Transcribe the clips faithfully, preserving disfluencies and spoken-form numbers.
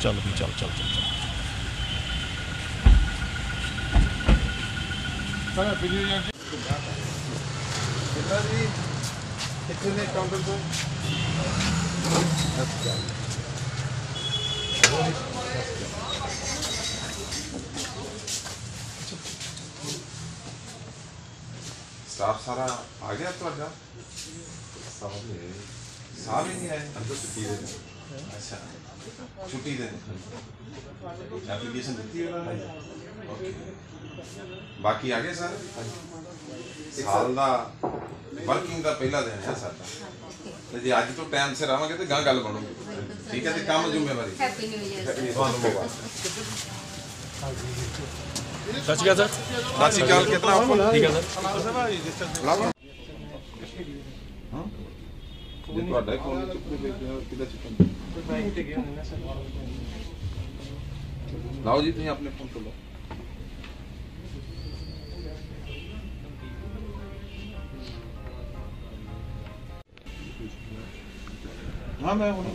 चल भी चल चल चल चल स्टाफ सारा आ गया ਤੁਹਾਡਾ ਸਾਰੇ ਸਾਰੇ ਨਹੀਂ ਆਏ ਅੰਦਰ ਛੁੱਟੀ ਦੇ ਅੱਛਾ ਛੁੱਟੀ ਦੇ ਐਪਲੀਕੇਸ਼ਨ ਦਿੱਤੀ ਉਹਨਾਂ ਨੇ ਓਕੇ ਬਾਕੀ ਆ ਗਏ ਸਾਰੇ ਸਾਲ ਦਾ ਵਰਕਿੰਗ ਦਾ ਪਹਿਲਾ ਦਿਨ ਹੈ ਸਾਡਾ ਤੇ ਜੇ ਅੱਜ ਤੋਂ ਟਾਈਮ ਸਿਰ ਆਵਾਂਗੇ ਤੇ ਗਾਂ ਗੱਲ ਬਣੂਗੀ ਠੀਕ ਹੈ ਤੇ ਕੰਮ ਜ਼ਿੰਮੇਵਾਰੀ ਹੈਪੀ ਨਿਊ ਈਅਰ ਤੁਹਾਨੂੰ ਮੁਬਾਰਕ सच क्या सर सत श्री अकाल कितना आपको ठीक है सर हाँ जे ਤੁਹਾਡਾ ਫੋਨ ਚੁੱਕਦੇ ਪਏ ਕਿਹਦਾ ਚੁੱਕਣ ਬਾਈਕ ਤੇ ਗਿਆ ਨਾ ਸਰ ਲਾਓ ਜੀ ਤੁਸੀਂ ਆਪਣੇ ਫੋਨ ਤੋਂ ਲਓ हाँ मैं ਹੁਣ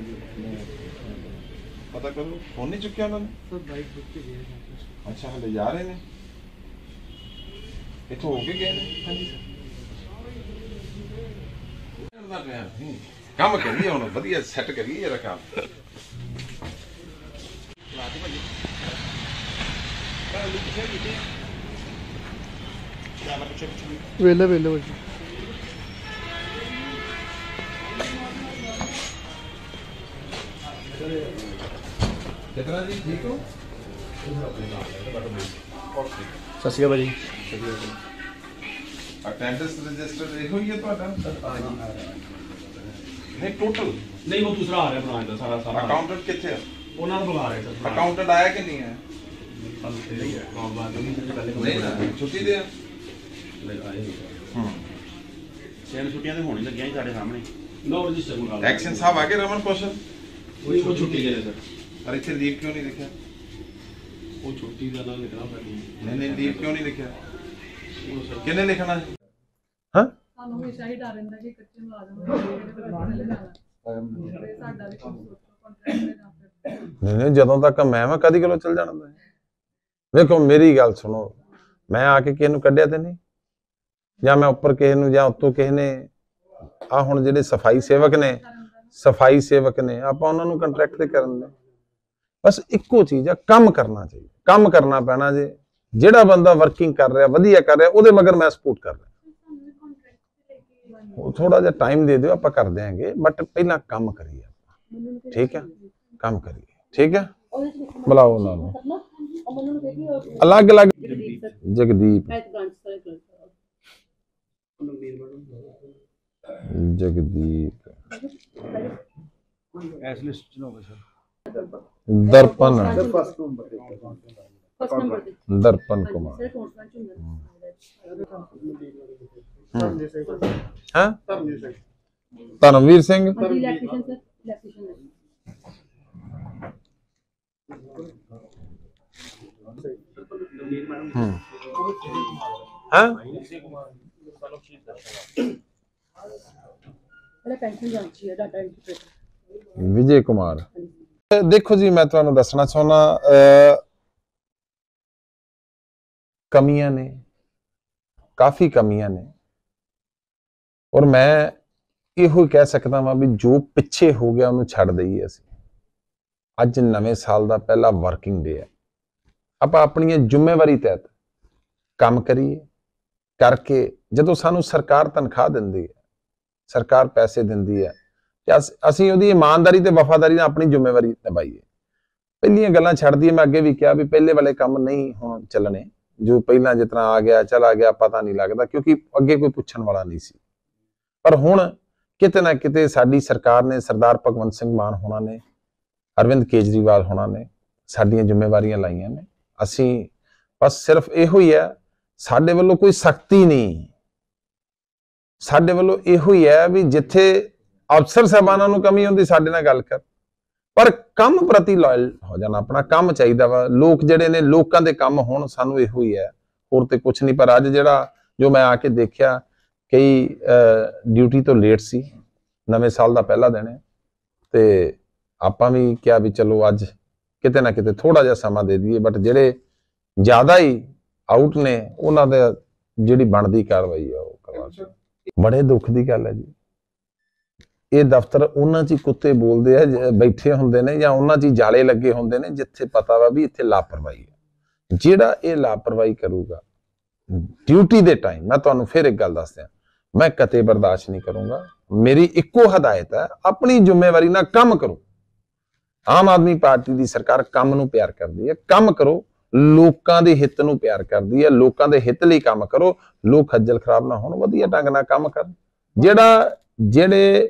ਪਤਾ ਕਰੋ ਫੋਨ ਨਹੀਂ ਚੁੱਕਿਆ ਉਹਨਾਂ ਨੇ ਸਰ ਬਾਈਕ ਬੁੱਕ ਤੇ ਗਏ अच्छा हले जा रहे ने इत्थों हो के गए ने हाँ जी सर काम करिए हुण वधिया सैट करिए जरा काम वेले वेले कितना जी ठीक हो सत श्री अकाल जी अटेंडेंस रजिस्टर देखो ये तो नहीं टोटल नहीं वो दूसरा आ रहा है बनाने सारा सारा अकाउंटेंट किथे है ਉਹਨਾਂ ਨੂੰ ਬੁਲਾ ਰਹੇ ਸਰ अकाउंटेंट आया कि नहीं है नहीं ना छुट्टी दे हम्म ਤਿੰਨ ਛੁੱਟੀਆਂ ਤੇ ਹੋਣੀ ਲੱਗੀਆਂ ਜੀ ਸਾਡੇ ਸਾਹਮਣੇ नो रजिस्टर मंगा एक्शन साहब आगे रमन कौशल वही वो छुट्टी दे रहे सर और इतने लीव क्यों नहीं लिखा वो छुट्टी का नाम लिखना पड़ेगा नहीं नहीं लीव क्यों नहीं लिखा वो सर किन्ने लिखना है हाँ ਸਾਨੂੰ ਹਮੇਸ਼ਾ ਹੀ ਡਰ ਰਹਿੰਦਾ ਕਿ ਕੱਚੇ ਮੁਲਾਜ਼ਮ ਹੋਣਗੇ ਤੇ ਸਾਡਾ ਵੀ ਕੋਈ ਕੰਟਰੈਕਟ ਦੇ ਨਾ नहीं नहीं ਜਦੋਂ ਤੱਕ ਮੈਂ ਮੈਂ ਕਦੀ ਕਿਲੋ ਚੱਲ ਜਾਣਾ ਵੇਖੋ ਮੇਰੀ ਗੱਲ ਸੁਣੋ ਮੈਂ ਆ ਕੇ ਕਿਸੇ ਨੂੰ ਕੱਢਿਆ ਤੇ ਨਹੀਂ ਜਾਂ ਮੈਂ ਉੱਪਰ ਕਿਸੇ ਨੂੰ ਜਾਂ ਉੱਤੋਂ ਕਿਸੇ ਨੇ ਆ ਹੁਣ ਜਿਹੜੇ ਸਫਾਈ ਸੇਵਕ ਨੇ ਸਫਾਈ ਸੇਵਕ ਨੇ ਆਪਾਂ ਉਹਨਾਂ ਨੂੰ ਕੰਟਰੈਕਟ ਤੇ ਕਰਨ ਦੇ ਬਸ ਇੱਕੋ ਚੀਜ਼ ਆ ਕੰਮ ਕਰਨਾ ਚਾਹੀਦਾ ਕੰਮ ਕਰਨਾ ਪੈਣਾ ਜੇ ਜਿਹੜਾ ਬੰਦਾ ਵਰਕਿੰਗ ਕਰ ਰਿਹਾ ਵਧੀਆ ਕਰ ਰਿਹਾ ਉਹਦੇ ਮਗਰ ਮੈਂ ਸਪੋਰਟ ਕਰ ਰਿਹਾ ਉਹ ਥੋੜਾ ਜਿਹਾ ਟਾਈਮ ਦੇ ਦਿਓ ਆਪਾਂ ਕਰ ਦਿਆਂਗੇ ਬਟ ਪਹਿਲਾਂ ਕੰਮ ਕਰੀਏ ਆਪਾਂ ਠੀਕ ਹੈ ਕੰਮ ਕਰੀਏ ਠੀਕ ਹੈ ਬੁਲਾਓ ਉਹਨਾਂ ਨੂੰ ਅਲੱਗ ਅਲੱਗ ਜਗਦੀਪ जगदीप दर्पण दर्पण कुमार हाँ धर्मवीर सिंह हाँ विजय कुमार देखो जी मैं तुहानू दसना चाहना कमियां ने काफी कमियां ने और मैं यो कह सकता वा भी जो पिछे हो गया उन्होंने छड़ दईए असी अज नवे साल का पहला वर्किंग डे है आप अपनी जिम्मेवारी तहत काम करिए करके जो सानू सरकार तनख्वाह दिंदी है सरकार पैसे दिंदी है असी उहदी ईमानदारी ते वफादारी नाल अपनी जिम्मेवारी निभाईए पहलियां गल्लां छड्ड दईए मैं अगे भी कहा भी पहले वाले काम नहीं हुण चलने जो पहला जितना आ गया चला गया पता नहीं लगता क्योंकि अगे कोई पुछण वाला नहीं सी पर हुण किते ना किते साडी सरकार ने सरदार भगवंत सिंह मान होना ने अरविंद केजरीवाल होना ने साडियां जिम्मेवारियां लाइयां ने असी बस सिर्फ इहो ही है साडे वल्लों कोई सख्ती नहीं साडे वल्लों इहो ही है भी जिथे अफसर साहबानां नूं कमी हुंदी साडे नाल गल कर पर काम प्रति लॉयल हो जाना अपना काम चाहिदा वा लोग जिहड़े ने लोकां दे काम होण सानूं इहो ही है होर ते कुछ नहीं पर अज जिहड़ा जो मैं आके देखिया कई ड्यूटी तो लेट सी नवे साल दा पहला दिन है ते आपां भी क्या भी चलो अज ਕਿਤੇ ਨਾ ਕਿਤੇ ਥੋੜਾ ਜਿਹਾ ਸਮਾਂ ਦੇ ਦਈਏ, ਬਟ ਜਿਹੜੇ ਜ਼ਿਆਦਾ ਹੀ ਆਊਟ ਨੇ ਉਹਨਾਂ ਦੇ ਜਿਹੜੀ ਬਣਦੀ ਕਾਰਵਾਈ ਆ ਉਹ ਕਰਵਾ ਦਿਓ। ਬੜੇ ਦੁੱਖ ਦੀ ਗੱਲ ਹੈ ਜੀ, ਇਹ ਦਫ਼ਤਰ ਉਹਨਾਂ 'ਚ ਹੀ ਕੁੱਤੇ ਬੋਲਦੇ ਆ ਜ- ਬੈਠੇ ਹੁੰਦੇ ਨੇ, ਜਾਂ ਉਹਨਾਂ 'ਚ ਹੀ ਜਾਲੇ ਲੱਗੇ ਹੁੰਦੇ ਨੇ ਜਿੱਥੇ ਪਤਾ ਵਾ ਵੀ ਇੱਥੇ ਲਾਪਰਵਾਹੀ ਹੈ। ਜਿਹੜਾ ਇਹ ਲਾਪਰਵਾਹੀ ਕਰੂਗਾ ਡਿਊਟੀ ਦੇ ਟਾਈਮ, ਮੈਂ ਤੁਹਾਨੂੰ ਫਿਰ ਇੱਕ ਗੱਲ ਦੱਸ ਦਿਆਂ, ਮੈਂ ਕਦੇ ਬਰਦਾਸ਼ਤ ਨਹੀਂ ਕਰੂੰਗਾ। ਮੇਰੀ ਇੱਕੋ ਹਦਾਇਤ ਹੈ, ਆਪਣੀ ਜ਼ਿੰਮੇਵਾਰੀ ਨਾਲ ਕੰਮ ਕਰੋ। ਆਮ ਆਦਮੀ ਪਾਰਟੀ ਦੀ ਸਰਕਾਰ ਕੰਮ ਨੂੰ ਪਿਆਰ ਕਰਦੀ ਹੈ, ਕੰਮ ਕਰੋ। ਲੋਕਾਂ ਦੇ ਹਿੱਤ ਨੂੰ ਪਿਆਰ ਕਰਦੀ ਹੈ, ਲੋਕਾਂ ਦੇ ਹਿੱਤ ਲਈ ਕੰਮ ਕਰੋ। ਲੋਕ ਖੱਜਲ ਖਰਾਬ ਨਾ ਹੋਣ, ਵਧੀਆ ਢੰਗ ਨਾਲ ਕੰਮ ਕਰਨ। ਜਿਹੜਾ ਜਿਹੜੇ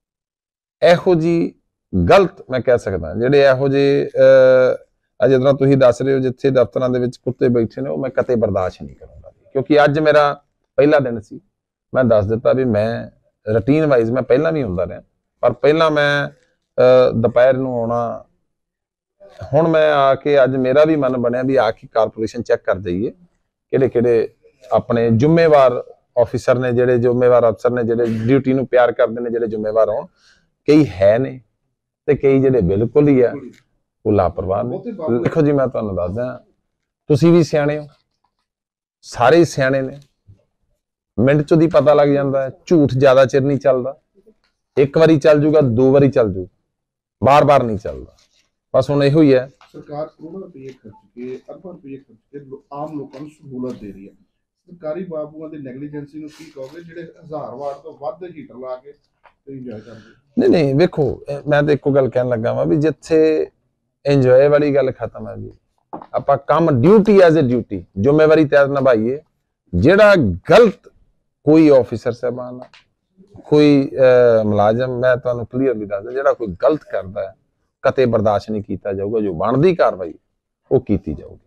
ਇਹੋ ਜੀ ਗਲਤ, ਮੈਂ ਕਹਿ ਸਕਦਾ ਜਿਹੜੇ ਇਹੋ ਜਿਹੇ ਅਹ ਜਿਸ ਤਰ੍ਹਾਂ ਤੁਸੀਂ ਦੱਸ ਰਹੇ ਹੋ ਜਿੱਥੇ ਦਫ਼ਤਰਾਂ ਦੇ ਵਿੱਚ ਕੁੱਤੇ ਬੈਠੇ ਨੇ, ਉਹ ਮੈਂ ਕਦੇ ਬਰਦਾਸ਼ਤ ਨਹੀਂ ਕਰੂੰਗਾ। ਕਿਉਂਕਿ ਅੱਜ ਮੇਰਾ ਪਹਿਲਾ ਦਿਨ ਸੀ, ਮੈਂ ਦੱਸ ਦਿੱਤਾ ਵੀ ਮੈਂ ਰੂਟੀਨ ਵਾਈਜ਼ ਮੈਂ ਪਹਿਲਾਂ ਵੀ ਹੁੰਦਾ ਰਿਹਾ, ਪਰ ਪਹਿਲਾਂ ਮੈਂ ਦੁਪਹਿਰ ਨੂੰ ਆਉਣਾ। ਹੁਣ ਮੈਂ ਆ ਕੇ ਅੱਜ ਮੇਰਾ ਵੀ ਮਨ ਬਣਿਆ ਵੀ ਆ ਕੇ ਕਾਰਪੋਰੇਸ਼ਨ ਚੈੱਕ ਕਰ ਜਾਈਏ ਕਿਹੜੇ ਕਿਹੜੇ ਆਪਣੇ ਜ਼ਿੰਮੇਵਾਰ ਆਫੀਸਰ ਨੇ, ਜਿਹੜੇ ਜ਼ਿੰਮੇਵਾਰ ਅਫਸਰ ਨੇ, ਜਿਹੜੇ ਡਿਊਟੀ ਨੂੰ ਪਿਆਰ ਕਰਦੇ ਨੇ, ਜਿਹੜੇ ਜ਼ਿੰਮੇਵਾਰ ਹੋਣ। ਕਈ ਹੈ ਨੇ ਤੇ ਕਈ ਜਿਹੜੇ ਬਿਲਕੁਲ ਹੀ ਆ ਉਹ ਲਾਪਰਵਾਹ ਨੇ। ਦੇਖੋ ਜੀ, ਮੈਂ ਤੁਹਾਨੂੰ ਦੱਸਦਾ, ਤੁਸੀਂ ਵੀ ਸਿਆਣੇ ਹੋ, ਸਾਰੇ ਸਿਆਣੇ ਨੇ, ਮਿੰਟ ਚ ਦੀ ਪਤਾ ਲੱਗ ਜਾਂਦਾ ਹੈ। ਝੂਠ ਜ਼ਿਆਦਾ ਚਿਰ ਨਹੀਂ ਚੱਲਦਾ, ਇੱਕ ਵਾਰੀ ਚੱਲ ਜੂਗਾ, ਦੋ ਵਾਰੀ ਚੱਲ ਜੂ, ਬਾਰ-ਬਾਰ ਨਹੀਂ ਚੱਲਦਾ। ਬਸ ਹੁਣ ਇਹੋ ਹੀ ਹੈ। ਸਰਕਾਰ ਕਰੋੜਾਂ ਰੁਪਏ ਖਰਚ ਕੇ, ਅਰਬਾਂ ਰੁਪਏ ਖਰਚ ਕੇ ਲੋ- ਆਮ ਲੋਕਾਂ ਨੂੰ ਸਹੂਲਤ ਦੇ ਰਹੀ ਹੈ। ਸਰਕਾਰੀ ਬਾਬੂਆਂ ਦੀ ਨੈਗਲੀਜੈਂਸੀ ਨੂੰ ਕੀ ਕਹੋਗੇ, ਜਿਹੜੇ ਹਜ਼ਾਰ ਵਾਟ ਤੋਂ ਵੱਧ ਹੀਟਰ ਲਾ ਕੇ ਇੰਜੋਏ ਕਰਦੇ? ਨਹੀਂ ਨਹੀਂ, ਵੇਖੋ ਮੈਂ ਤਾਂ ਇੱਕੋ ਗੱਲ ਕਹਿਣ ਲੱਗਾ ਵਾਂ ਵੀ ਜਿੱਥੇ ਇੰਜੋਏ ਵਾਲੀ ਗੱਲ ਖਤਮ ਹੈ ਜੀ, ਆਪਾਂ ਕੰਮ ਡਿਊਟੀ ਐਜ਼ ਅ ਡਿਊਟੀ ਜ਼ਿੰਮੇਵਾਰੀ ਤਹਿਤ ਨਿਭਾਈਏ। ਜਿਹੜਾ ਗਲਤ ਕੋਈ ਆਫੀਸਰ ਸਾਹਿਬਾਨ, ਕੋਈ ਮੁਲਾਜ਼ਮ, ਮੈਂ ਤੁਹਾਨੂੰ ਕਲੀਅਰਲੀ ਦੱਸਦਾ, ਜਿਹੜਾ ਕੋਈ ਗਲਤ ਕਰਦਾ ਹੈ ਕਦੇ ਬਰਦਾਸ਼ਤ ਨਹੀਂ ਕੀਤਾ ਜਾਊਗਾ। ਜੋ ਬਣਦੀ ਕਾਰਵਾਈ ਉਹ ਕੀਤੀ ਜਾਊਗੀ।